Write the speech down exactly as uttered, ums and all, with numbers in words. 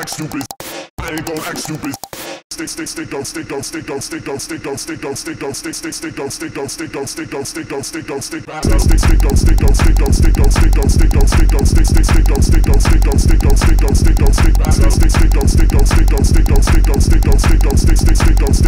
act stupid. I ain't gon' act stupid. Stick, stick, stick, go, stick, go, stick, go, stick, go, stick, go, stick, go, stick, go, stick, stick, stick, go, stick, go, stick, go, stick, go, stick, go, stick, go, stick, stick, stick, go, stick, go, stick, go, stick, go, stick, go, stick, go, stick, go, stick, stick, stick, go, stick, go, stick, go, stick, go, stick, go, stick, go, stick, stick, stick, go, stick, go, stick, go, stick, go, stick, go, stick, go, stick, go, stick, stick, stick, go, stick,